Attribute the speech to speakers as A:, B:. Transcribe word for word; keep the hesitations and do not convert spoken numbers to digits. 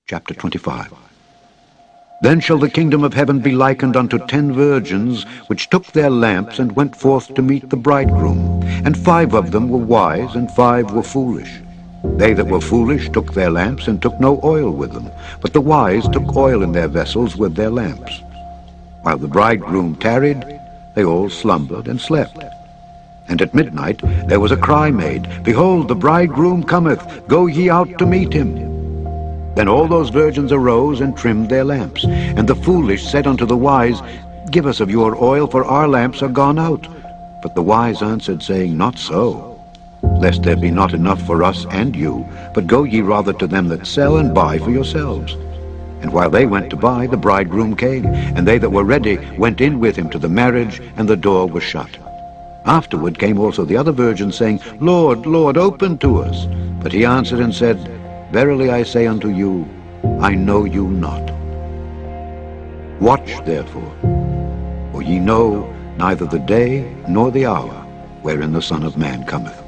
A: Chapter twenty-five. Then shall the kingdom of heaven be likened unto ten virgins, which took their lamps and went forth to meet the bridegroom. And five of them were wise, and five were foolish. They that were foolish took their lamps, and took no oil with them. But the wise took oil in their vessels with their lamps. While the bridegroom tarried, they all slumbered and slept. And at midnight there was a cry made, Behold, the bridegroom cometh, go ye out to meet him. Then all those virgins arose and trimmed their lamps. And the foolish said unto the wise, Give us of your oil, for our lamps are gone out. But the wise answered, saying, Not so, lest there be not enough for us and you, but go ye rather to them that sell, and buy for yourselves. And while they went to buy, the bridegroom came, and they that were ready went in with him to the marriage, and the door was shut. Afterward came also the other virgins, saying, Lord, Lord, open to us. But he answered and said, Verily I say unto you, I know you not. Watch therefore, for ye know neither the day nor the hour wherein the Son of Man cometh.